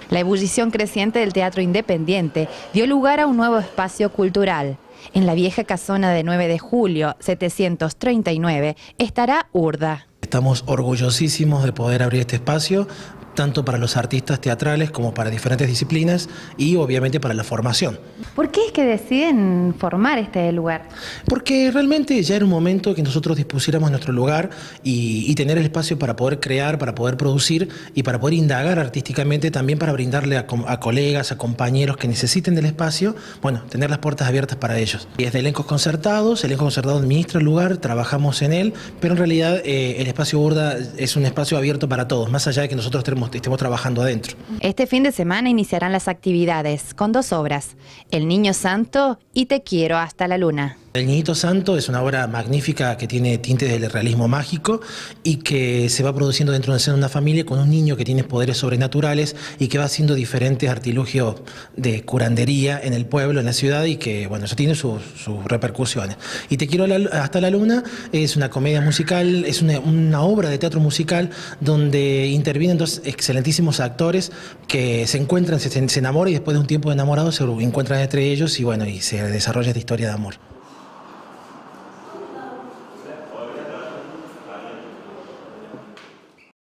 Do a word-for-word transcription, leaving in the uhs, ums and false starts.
La ebullición creciente del teatro independiente dio lugar a un nuevo espacio cultural. En la vieja casona de nueve de julio, setecientos treinta y nueve, estará Urda. Estamos orgullosísimos de poder abrir este espacio, tanto para los artistas teatrales como para diferentes disciplinas y obviamente para la formación. ¿Por qué es que deciden formar este lugar? Porque realmente ya era un momento que nosotros dispusiéramos nuestro lugar y, y tener el espacio para poder crear, para poder producir y para poder indagar artísticamente, también para brindarle a, a colegas, a compañeros que necesiten del espacio, bueno, tener las puertas abiertas para ellos. Y es de elencos concertados, el elenco concertado administra el lugar, trabajamos en él, pero en realidad eh, el espacio Urda es un espacio abierto para todos, más allá de que nosotros tenemos estemos trabajando adentro. Este fin de semana iniciarán las actividades con dos obras, El Niño Santo y Te quiero hasta la luna. El Niñito Santo es una obra magnífica que tiene tintes del realismo mágico y que se va produciendo dentro de una familia con un niño que tiene poderes sobrenaturales y que va haciendo diferentes artilugios de curandería en el pueblo, en la ciudad, y que, bueno, eso tiene sus, sus repercusiones. Y Te quiero hasta la luna es una comedia musical, es una, una obra de teatro musical donde intervienen dos excelentísimos actores que se encuentran, se, se enamoran y después de un tiempo de enamorados se encuentran entre ellos y, bueno, y se desarrolla esta historia de amor.